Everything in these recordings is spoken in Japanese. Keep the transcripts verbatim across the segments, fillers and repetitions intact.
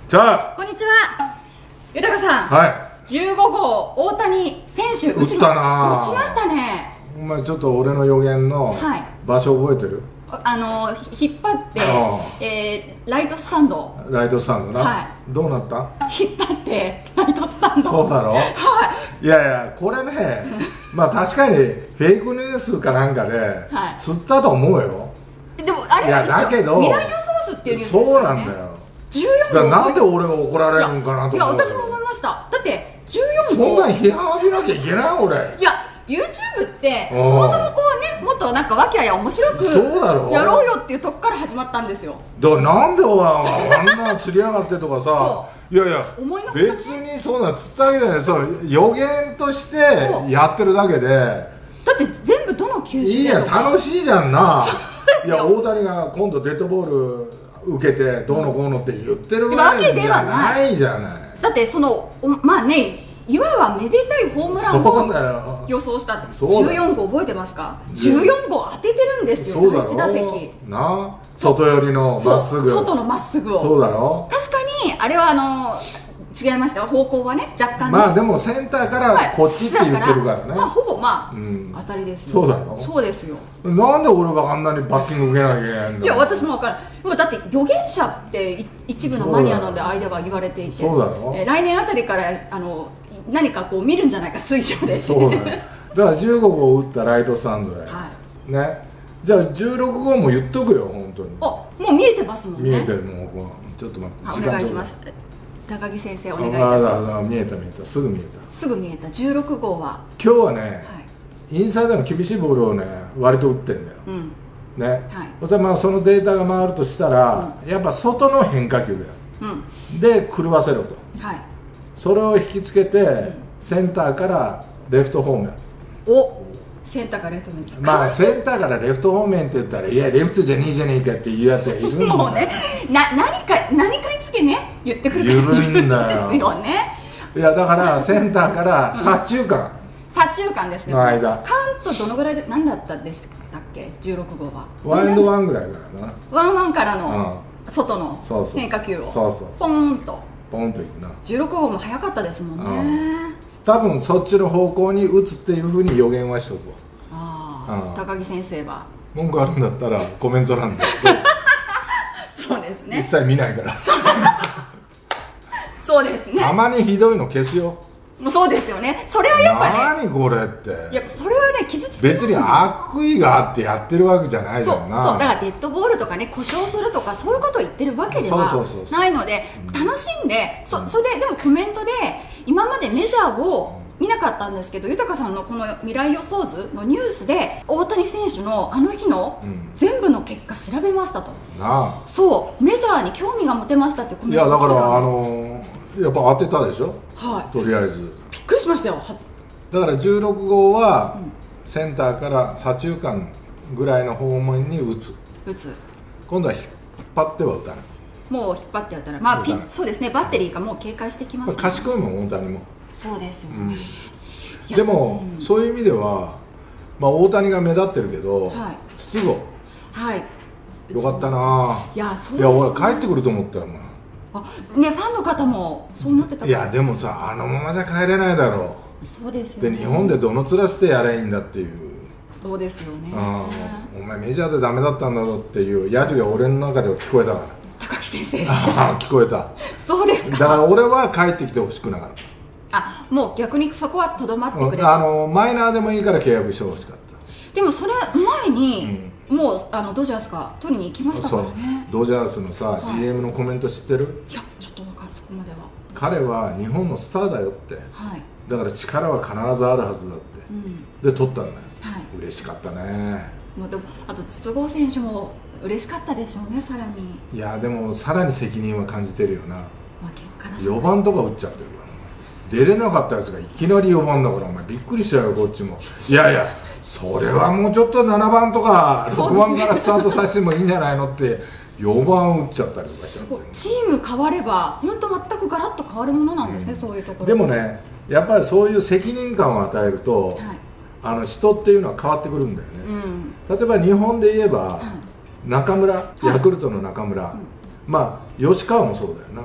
じゃあこんにちは、豊さん。 はい。 じゅうご号大谷選手打ったな。 打ちましたね。 お前ちょっと俺の予言の場所覚えてる？ はい、あの引っ張って、えー、ライトスタンド。 ライトスタンドな。はい。どうなった？ 引っ張ってライトスタンド。 そうだろ。はい。いやいやこれね、まあ確かにフェイクニュースかなんかで釣ったと思うよ。 でもあれ、 いやだけど未来予想図っていうニュースですよね。 そうなんだよ。 じゅうよん号。 なんで俺が怒られるんかなと思う。 いや私も思いました。だってじゅうよん号。 そんなん批判浴びなきゃいけない俺。いや YouTube ってそもそもこうね、もっとなんか和気あいあい面白くやろうよっていうとこから始まったんですよ。 だからなんでお前あんな釣りやがってとかさいやいや別にそんな釣ったわけじゃない。その予言としてやってるだけで。だって全部どの球種でいいや楽しいじゃんな。いや大谷が今度デッドボール受けてどうのこうのって言ってるわけじゃないじゃない。 だってそのまあね、いわばめでたいホームランを予想したって。じゅうよん号覚えてますか？じゅうよん号当ててるんですよ。第一打席な、外寄りのまっすぐ、 外のまっすぐを。 そうだろ。 確かにあれはあの違いました。方向はね若干。 まあでもセンターからこっちって言ってるからね。 まあほぼまあ当たりですよ。 そうだろ。 そうですよ。 なんで俺があんなにバッティング受けなきゃいけないんだ。 いや私も分からない。もうだって予言者って一部のマニアの間は言われていて、 そうだろ。 来年あたりからあの何かこう見るんじゃないか水上で。 そうだね。だからじゅうご号打ったライトスタンドで、ね。じゃあじゅうろく号も言っとくよ本当に。 あ、もう見えてますもんね。 見えてる。もうちょっと待って。 お願いします。高木先生お願いいたします。 見えた見えた、すぐ見えた。 すぐ見えた。じゅうろく号は今日はね、インサイドの厳しいボールをね割と打ってんだよ。ね。そしたらまあそのデータが回るとしたら、やっぱ外の変化球だよ。で狂わせろと。それを引きつけてセンターからレフト方面。 お、センターからレフト方面。 まあセンターからレフト方面って言ったらいやレフトじゃねえじゃねえかっていうやつがいるんだよ。 もうね、な何か何かにつけね言ってくるからいるんだよ。 ですよね。 いやだからセンターから左中間。 左中間ですね。 の間。 カウントどのぐらいで何だったでしたっけ？じゅうろく号は。 ワンエンドワンぐらいからな。 ワンワンからの外の変化球をそうそうポーンと。 ポーンといくな。 じゅうろく号も早かったですもんね。 多分そっちの方向に打つっていうふうに予言はしとくわ。 ああ、高木先生は文句あるんだったらコメント欄で。 そうですね。 一切見ないから。 そうですね。 たまにひどいの消すよ。 もうそうですよね。それはやっぱね。何これって。 いやそれはね傷つき別に悪意があってやってるわけじゃないだろうな。 そうそう、だからデッドボールとかね故障するとかそういうことを言ってるわけではないので楽しんで、そそれででもコメントで今までメジャーを見なかったんですけど、豊さんのこの未来予想図のニュースで大谷選手のあの日の全部の結果調べましたと。 なあ。 そうメジャーに興味が持てましたってコメント。 いやだからあのやっぱ当てたでしょ。 はい。 とりあえず。 びっくりしましたよ。 だからじゅうろく号はセンターから左中間ぐらいの方面に打つ。 打つ。 今度は引っ張っては打たない。 もう引っ張って打ったら、まあピそうですね。バッテリーがもう警戒してきます、ね。 賢いもん大谷も。 そうですよ、 ねうん、でも、うん、そういう意味では、まあ、大谷が目立ってるけど、はい、筒香、 はい、 よかったな。 いやそうです、ね、 いや俺帰ってくると思ったよ。 あね、ファンの方もそうなってた。 いやでもさあのままじゃ帰れないだろう。そうですよね。 で日本でどの面してやればいいんだっていう。 そうですよね。 お前メジャーでダメだったんだろうっていうヤジが俺の中では聞こえたから。 高木先生。 あ聞こえた。 そうですか。 だから俺は帰ってきてほしくなかった。 あ、もう逆にそこはとどまってくれた。 あのマイナーでもいいから契約してほしかった。 でもそれ前に、うん、もうあのドジャースが取りに行きましたからね。 ドジャースのさ、はい、ジーエム のコメント知ってる？ いやちょっと分かる。そこまでは。 彼は日本のスターだよって、はい、だから力は必ずあるはずだって、うん、で取ったんだよ、はい、嬉しかったね。 もうあと筒香選手も嬉しかったでしょうね。さらにいやでもさらに責任は感じてるよな。まあ結果だ。 よばんとか打っちゃってるから出れなかったやつがいきなりよばんだからお前びっくりしたよこっちも。いやいやそれはもうちょっとななばんとかろくばんからスタートさせてもいいんじゃないのってよばん打っちゃったりとかしちゃって。 チーム変われば本当全くガラッと変わるものなんですね、うん、そういうところ。 でもねやっぱりそういう責任感を与えると、はい、あの人っていうのは変わってくるんだよね、うん、例えば日本で言えば、はい、中村、ヤクルトの中村、はい、まあ吉川もそうだよな、うん、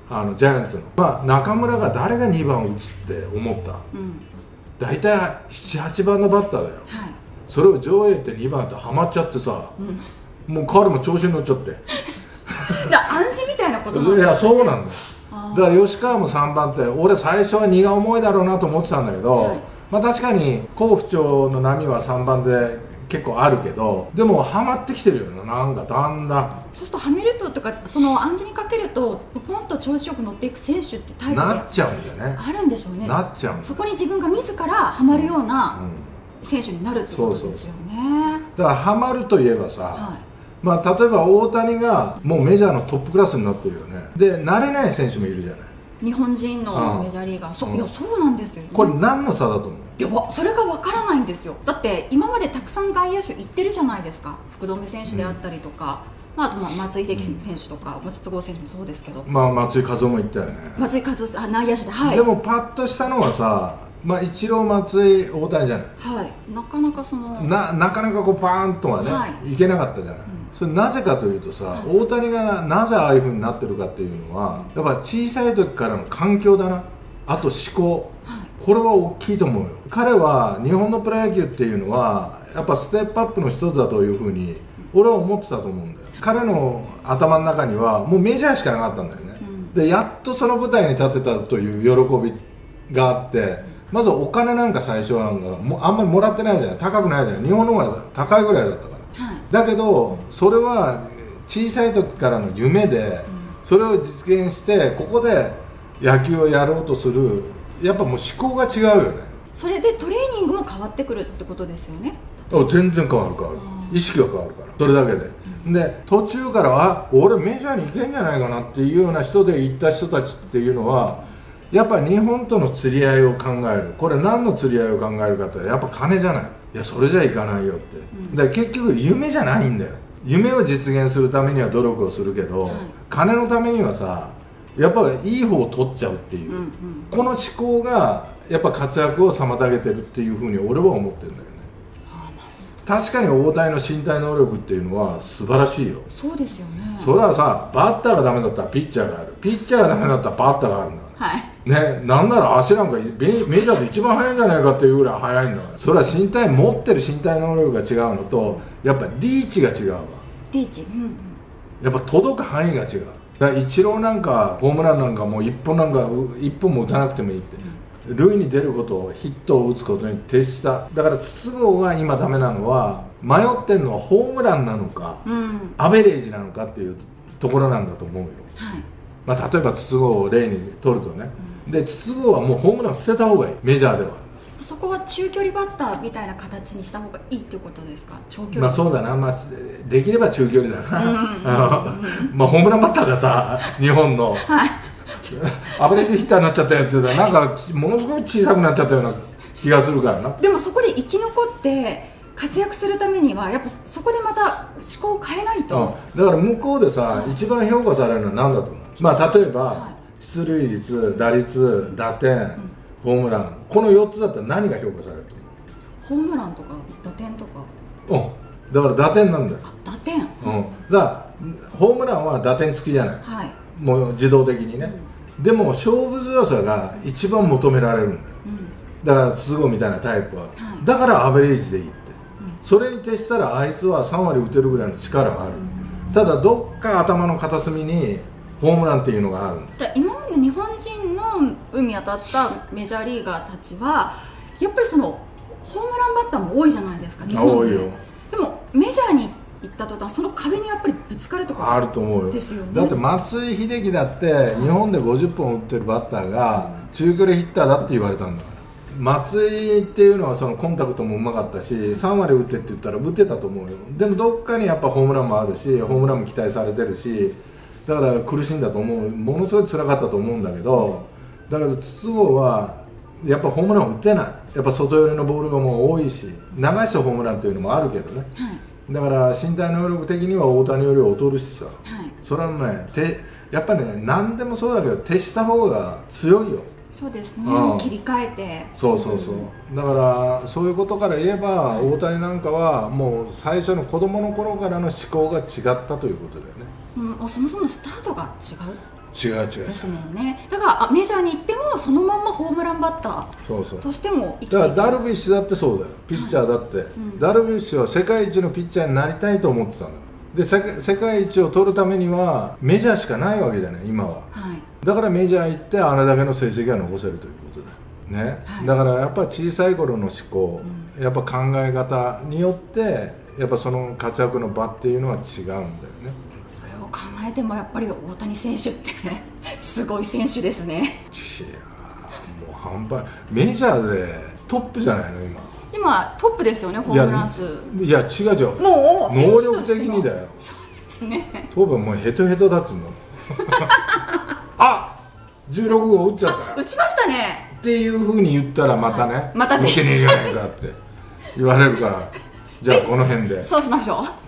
あのジャイアンツの、まあ、中村が誰がにばんを打つって思った、うん、大体なな、はちばんのバッターだよ、はい、それを上映ってにばんってハマっちゃってさ、うん、もう彼も調子に乗っちゃってだ暗示みたいなことなんですね。いやそうなんだよ。だから吉川もさんばんって俺最初は荷が重いだろうなと思ってたんだけど、はい、まあ確かに好不調の波はさんばんで結構あるけど、でもハマってきてるよな、なんかだんだん。 そうするとハミルトンとかその暗示にかけるとポンと調子よく乗っていく選手ってタイプなっちゃうんだよね。 あるんでしょうね。 なっちゃうんだ。 そこに自分が自らハマるような選手になるってことですよね。 だからハマるといえばさ、はい、まあ例えば大谷がもうメジャーのトップクラスになってるよね。で慣れない選手もいるじゃない。 日本人のメジャーリーガー、そ、うん、いやそうなんですよ、ね、 これ何の差だと思う？ いやそれが分からないんですよ。だって今までたくさん外野手行ってるじゃないですか。福留選手であったりとか、うん、まあ、あとまあ松井秀喜選手とか、うん、筒香選手もそうですけど、 まあ松井稼頭も行ったよね。 松井稼頭、あ、内野手で、はい。 でもパッとしたのはさ、まあ、イチロー、松井、大谷じゃない。 はい、なかなかそのな, なかなかこうパーンとはね、はい、いけなかったじゃない、うん、それなぜかというとさ、はい、大谷がなぜああいうふうになってるかっていうのは、やっぱ小さい時からの環境だな、あと思考、はい、これは大きいと思うよ。彼は日本のプロ野球っていうのはやっぱステップアップの一つだというふうに俺は思ってたと思うんだよ。彼の頭の中にはもうメジャーしかなかったんだよね、うん、でやっとその舞台に立てたという喜びがあって、まずお金なんか最初はなんかもあんまりもらってないじゃない、高くないじゃない、日本の方が高いぐらいだったから、はい、だけどそれは小さい時からの夢で、それを実現してここで野球をやろうとする、やっぱもう思考が違うよね。 それでトレーニングも変わってくるってことですよね。 全然変わる変わる、意識が変わるから、それだけで、うん、で途中からあ俺メジャーに行けんじゃないかなっていうような人で行った人たちっていうのはやっぱ日本との釣り合いを考える。これ何の釣り合いを考えるかってやっぱ金じゃない。いやそれじゃいかないよって、うん、だから結局夢じゃないんだよ。夢を実現するためには努力をするけど、はい、金のためにはさやっぱいい方を取っちゃうっていう、うんうん、この思考がやっぱ活躍を妨げてるっていうふうに俺は思ってるんだよね。確かに大谷の身体能力っていうのは素晴らしいよ。 そうですよね。 それはさバッターがダメだったらピッチャーがある、ピッチャーがダメだったらバッターがあるんだから、はいね、なんなら足なんかメジャーで一番速いんじゃないかっていうぐらい速いんだから。それは身体持ってる身体能力が違うのとやっぱリーチが違うわ。 リーチ、うんうん、 やっぱ届く範囲が違う。だからイチローなんかホームランなんかもう一本なんか一本も打たなくてもいいって、うん、塁に出ることをヒットを打つことに徹した。だから筒香が今ダメなのは迷ってるのはホームランなのか、うん、アベレージなのかっていうところなんだと思うよ、はい。まあ、例えば筒香を例に取るとね、うん、で筒香はもうホームラン捨てた方がいい、メジャーでは。 そこは中距離バッターみたいな形にした方がいいっていうことですか？長距離。 まあそうだな、まあ、できれば中距離だな、まあホームランバッターがさ日本の、はい、アベレージヒッターになっちゃったよって言ったらなんかものすごい小さくなっちゃったような気がするからな。 でもそこで生き残って活躍するためにはやっぱそこでまた思考を変えないと、 うん、だから向こうでさ、はい、一番評価されるのは何だと思う？まあ例えば、はい、出塁率、打率、打点、うん、ホームラン、このよっつだったら何が評価されると思う？ ホームランとか打点とか。 うん、だから打点なんだよ。 あ、打点、うん、 だからホームランは打点付きじゃない、はい、もう自動的にね、うん、でも勝負強さが一番求められるんだよ、うん、だから筒香みたいなタイプは、はい、だからアベレージでいいって、うん、それに徹したらあいつはさんわり打てるぐらいの力がある、うん、ただどっか頭の片隅にホームランっていうのがある。 だ今まで日本人の海当たったメジャーリーガーたちはやっぱりそのホームランバッターも多いじゃないですか、日本で。多いよ。でもメジャーに行った途端その壁にやっぱりぶつかるとかあると思うよ。 ですよね。 だって松井秀喜だって日本でごじゅっぽん打ってるバッターが中距離ヒッターだって言われたんだから。松井っていうのはそのコンタクトもうまかったしさんわり打ってって言ったら打ってたと思うよ。でもどっかにやっぱホームランもあるしホームランも期待されてるし、だから苦しんだと思う、ものすごい辛かったと思うんだけど、だから筒香はやっぱホームラン打てない。やっぱ外寄りのボールがもう多いし流したホームランっていうのもあるけどね、はい、だから身体能力的には大谷より劣るしさ、はい、それはねてやっぱりね何でもそうだけど徹した方が強いよ。 そうですね、うん、切り替えて。 そうそうそう、うん、だからそういうことから言えば、はい、大谷なんかはもう最初の子供の頃からの思考が違ったということだよね。 うん、そもそもスタートが違う。 違う違うですもんね。だからあメジャーに行ってもそのまんまホームランバッターとしても生きていく。 だからダルビッシュだってそうだよ、ピッチャーだって、はいうん、ダルビッシュは世界一のピッチャーになりたいと思ってたんだで世, 世界一を取るためにはメジャーしかないわけじゃない今は、はい、だからメジャー行ってあれだけの成績が残せるということだよね、はい、だからやっぱ小さい頃の思考、うん、やっぱ考え方によってやっぱその活躍の場っていうのは違うんだよね。 それを考えてもやっぱり大谷選手ってすごい選手ですね。いやもう半端メジャーでトップじゃないの今今トップですよねホームラン数。 いや違う違うもう能力的にだよ。 そうですね。 トップもうヘトヘトだっつうのあじゅうろくごう打っちゃった打ちましたねっていうふうに言ったらまたね、はい、 またね打ってねえじゃないかって言われるからじゃあこの辺でそうしましょう。